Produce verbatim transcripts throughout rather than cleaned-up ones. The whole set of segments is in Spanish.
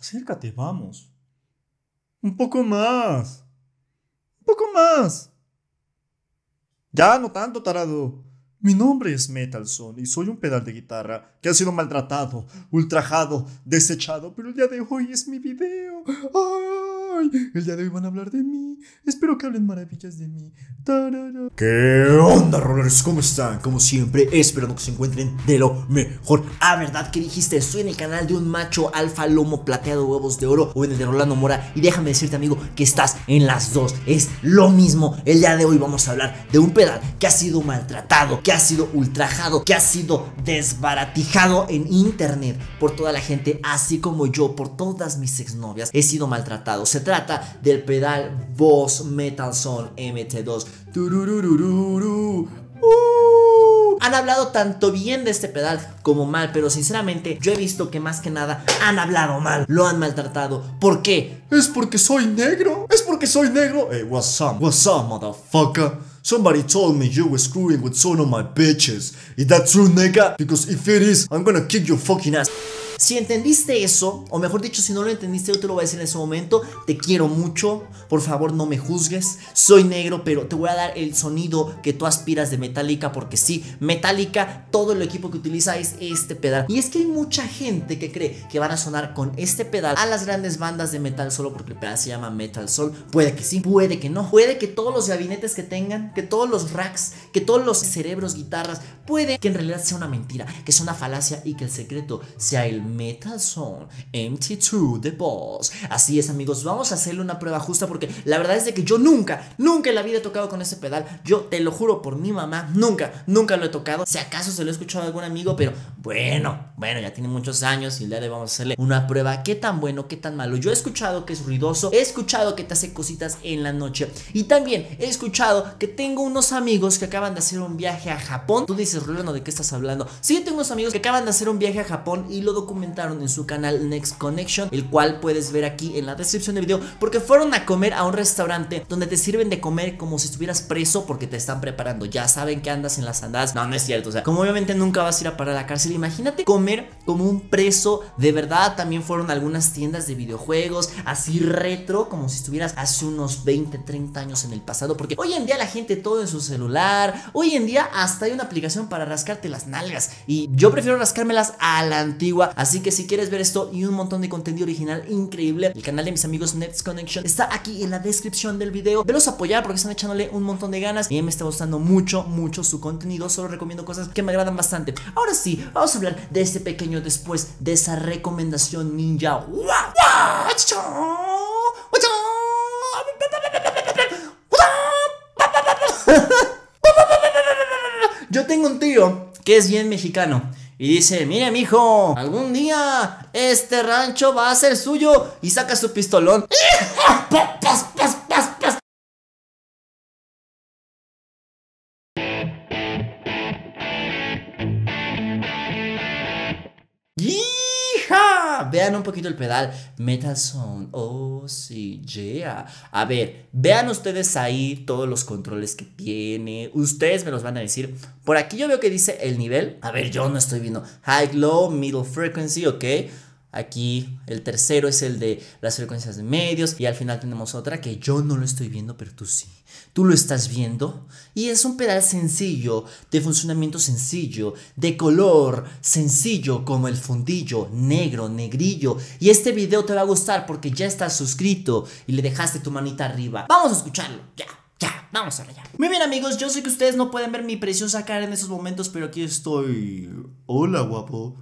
Acércate, vamos. Un poco más. Un poco más. Ya, no tanto, tarado. Mi nombre es Metalson y soy un pedal de guitarra que ha sido maltratado, ultrajado, desechado, pero el día de hoy es mi video. ¡Ay! El día de hoy van a hablar de mí. Espero que hablen maravillas de mí. ¡Tarara! ¿Qué onda, rollers? ¿Cómo están? Como siempre, esperando que se encuentren de lo mejor. Ah, ¿verdad? ¿Qué dijiste? Estoy en el canal de un macho alfa lomo plateado huevos de oro o en el de Rolando Mora. Y déjame decirte, amigo, que estás en las dos. Es lo mismo. El día de hoy vamos a hablar de un pedal que ha sido maltratado, que ha sido ultrajado, que ha sido desbaratijado en internet por toda la gente, así como yo, por todas mis exnovias, he sido maltratado. Se trata del pedal Boss Metalson M T dos. Turururururu. Uh. Han hablado tanto bien de este pedal como mal, pero sinceramente yo he visto que más que nada han hablado mal, lo han maltratado. ¿Por qué? ¿Es porque soy negro? ¿Es porque soy negro? Hey, what's up? What's up, motherfucker? Somebody told me you were screwing with some of my bitches. Is that true, nigga? Because if it is, I'm gonna kick your fucking ass. Si entendiste eso, o mejor dicho, si no lo entendiste, yo te lo voy a decir en ese momento. Te quiero mucho, por favor no me juzgues. Soy negro, pero te voy a dar el sonido que tú aspiras de Metallica. Porque sí, Metallica, todo el equipo que utiliza es este pedal. Y es que hay mucha gente que cree que van a sonar con este pedal a las grandes bandas de metal solo porque el pedal se llama Metal Soul. Puede que sí, puede que no. Puede que todos los gabinetes que tengan, que todos los racks, que todos los cerebros, guitarras, puede que en realidad sea una mentira, que sea una falacia y que el secreto sea el Metalson M T dos The Boss. Así es, amigos, vamos a hacerle una prueba justa porque la verdad es de que yo nunca, nunca en la vida he tocado con ese pedal. Yo te lo juro por mi mamá, nunca, nunca lo he tocado. Si acaso se lo he escuchado a algún amigo, pero bueno, bueno, ya tiene muchos años y el día de hoy vamos a hacerle una prueba. ¿Qué tan bueno, qué tan malo? Yo he escuchado que es ruidoso, he escuchado que te hace cositas en la noche y también he escuchado que tengo unos amigos que acaban de hacer un viaje a Japón. Tú dices, Rolando, ¿de qué estás hablando? Sí, tengo unos amigos que acaban de hacer un viaje a Japón y lo documentaron en su canal Next Connection, el cual puedes ver aquí en la descripción del video, porque fueron a comer a un restaurante donde te sirven de comer como si estuvieras preso porque te están preparando. Ya saben que andas en las andadas. No, no es cierto, o sea, como obviamente nunca vas a ir a parar a la cárcel, imagínate comer como un preso de verdad. También fueron a algunas tiendas de videojuegos así retro, como si estuvieras hace unos veinte, treinta años en el pasado, porque hoy en día la gente todo en su celular, hoy en día hasta hay una aplicación para rascarte las nalgas y yo prefiero rascármelas a la antigua. Así que si quieres ver esto y un montón de contenido original increíble, el canal de mis amigos Next Connection está aquí en la descripción del video. Velos a apoyar porque están echándole un montón de ganas y me está gustando mucho, mucho su contenido. Solo recomiendo cosas que me agradan bastante. Ahora sí, vamos a hablar de este pequeño después de esa recomendación ninja. Yo tengo un tío que es bien mexicano y dice, mire mijo, algún día este rancho va a ser suyo. Y saca su pistolón. ¡Hija! Vean un poquito el pedal Metalson. Oh, sí, yeah. A ver, vean ustedes ahí todos los controles que tiene. Ustedes me los van a decir. Por aquí yo veo que dice el nivel. A ver, yo no estoy viendo. High, low, middle frequency, ok. Aquí el tercero es el de las frecuencias de medios. Y al final tenemos otra que yo no lo estoy viendo, pero tú sí. Tú lo estás viendo. Y es un pedal sencillo, de funcionamiento sencillo, de color sencillo como el fundillo, negro, negrillo. Y este video te va a gustar porque ya estás suscrito y le dejaste tu manita arriba. Vamos a escucharlo, ya. Ya, vamos a allá. Muy bien, amigos, yo sé que ustedes no pueden ver mi preciosa cara en esos momentos, pero aquí estoy. Hola, guapo.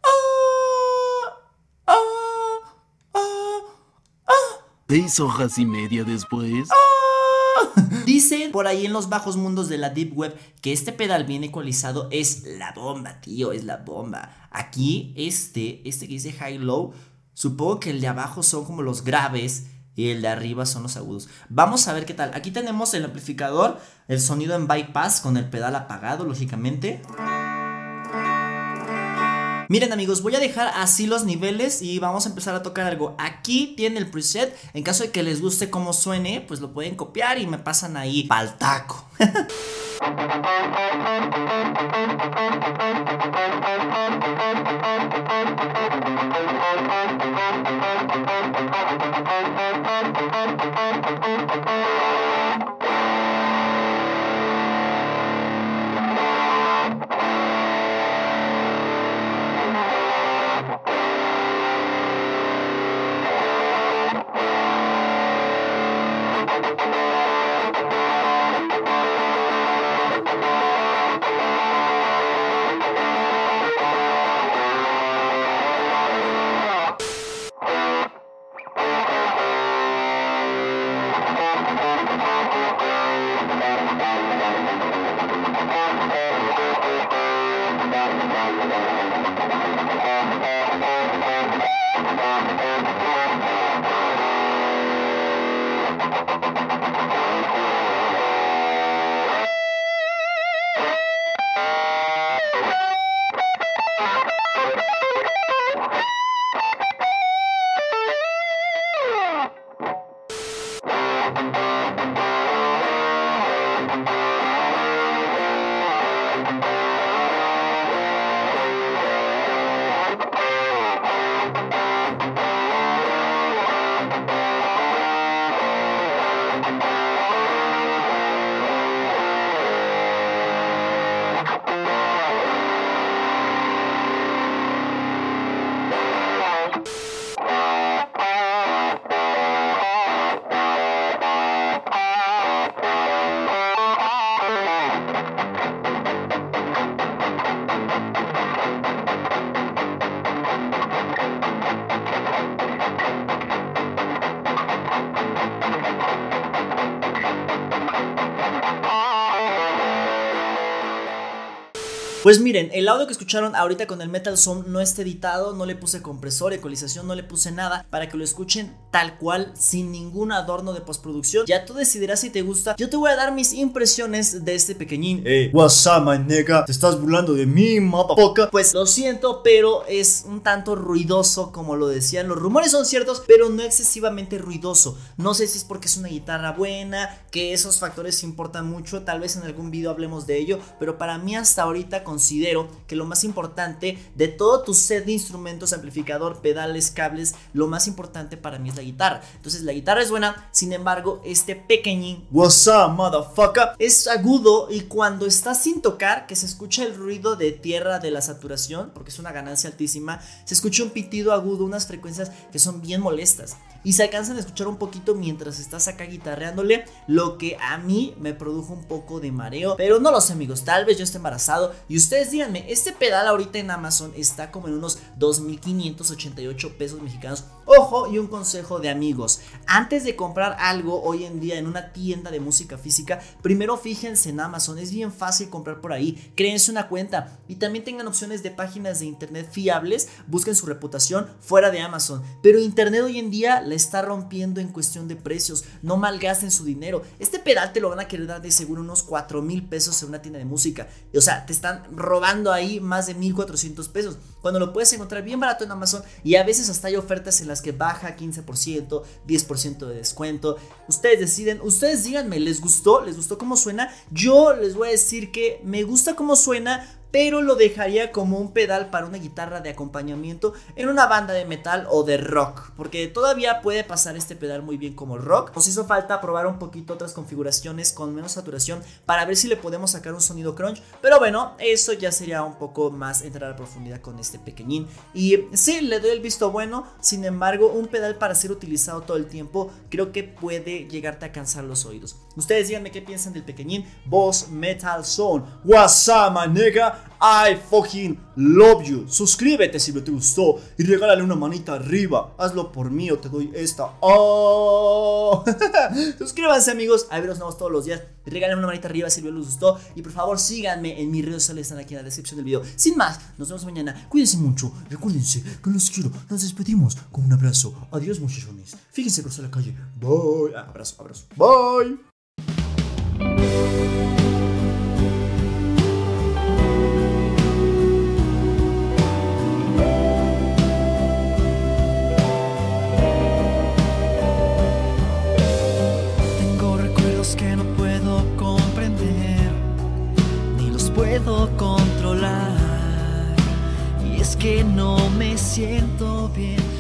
Seis hojas y media después. Dicen por ahí en los bajos mundos de la Deep Web que este pedal bien ecualizado es la bomba, tío, es la bomba. Aquí este, este que dice High Low, supongo que el de abajo son como los graves y el de arriba son los agudos. Vamos a ver qué tal. Aquí tenemos el amplificador, el sonido en bypass con el pedal apagado, lógicamente. Miren, amigos, voy a dejar así los niveles y vamos a empezar a tocar algo. Aquí tiene el preset. En caso de que les guste cómo suene, pues lo pueden copiar y me pasan ahí pa'l taco. Pues miren, el audio que escucharon ahorita con el Metal Zone no está editado, no le puse compresor, ecualización, no le puse nada, para que lo escuchen tal cual, sin ningún adorno de postproducción. Ya tú decidirás si te gusta. Yo te voy a dar mis impresiones de este pequeñín. Hey, what's up, my nigga? ¿Te estás burlando de mí, motherfucker? Pues lo siento, pero es un tanto ruidoso, como lo decían. Los rumores son ciertos, pero no excesivamente ruidoso. No sé si es porque es una guitarra buena, que esos factores importan mucho. Tal vez en algún video hablemos de ello, pero para mí hasta ahorita considero que lo más importante de todo tu set de instrumentos, amplificador, pedales, cables, lo más importante para mí es la guitarra. Entonces la guitarra es buena, sin embargo este pequeñín, what's up, motherfucker, es agudo, y cuando está sin tocar, que se escucha el ruido de tierra de la saturación, porque es una ganancia altísima, se escucha un pitido agudo, unas frecuencias que son bien molestas, y se alcanzan a escuchar un poquito mientras estás acá guitarreándole, lo que a mí me produjo un poco de mareo. Pero no lo sé, amigos, tal vez yo esté embarazado. Y ustedes díganme, este pedal ahorita en Amazon está como en unos dos mil quinientos ochenta y ocho pesos mexicanos. Ojo, y un consejo de amigos: antes de comprar algo hoy en día en una tienda de música física, primero fíjense en Amazon. Es bien fácil comprar por ahí, créense una cuenta, y también tengan opciones de páginas de internet fiables. Busquen su reputación fuera de Amazon. Pero internet hoy en día la está rompiendo en cuestión de precios. No malgasten su dinero. Este pedal te lo van a querer dar de seguro unos cuatro mil pesos en una tienda de música. O sea, te están robando ahí más de mil cuatrocientos pesos, cuando lo puedes encontrar bien barato en Amazon. Y a veces hasta hay ofertas en las que baja quince por ciento, diez por ciento de descuento. Ustedes deciden, ustedes díganme, ¿les gustó? ¿Les gustó cómo suena? Yo les voy a decir que me gusta cómo suena, pero lo dejaría como un pedal para una guitarra de acompañamiento en una banda de metal o de rock, porque todavía puede pasar este pedal muy bien como rock. Nos hizo falta probar un poquito otras configuraciones con menos saturación para ver si le podemos sacar un sonido crunch, pero bueno, eso ya sería un poco más entrar a profundidad con este pequeñín. Y sí, le doy el visto bueno. Sin embargo, un pedal para ser utilizado todo el tiempo creo que puede llegarte a cansar los oídos. Ustedes díganme qué piensan del pequeñín Boss Metal Zone. What's up, my nigga? I fucking love you. Suscríbete si te gustó y regálale una manita arriba. Hazlo por mí o te doy esta. Oh. Suscríbanse, amigos. A ver, nos vemos todos los días. Regálenme una manita arriba si el video les gustó. Y por favor síganme en mis redes sociales, están aquí en la descripción del video. Sin más, nos vemos mañana. Cuídense mucho. Recuérdense que los quiero. Nos despedimos con un abrazo. Adiós, muchachones. Fíjense cruzar la calle. Bye. Ah, abrazo, abrazo. Bye. Puedo controlar, y es que no me siento bien.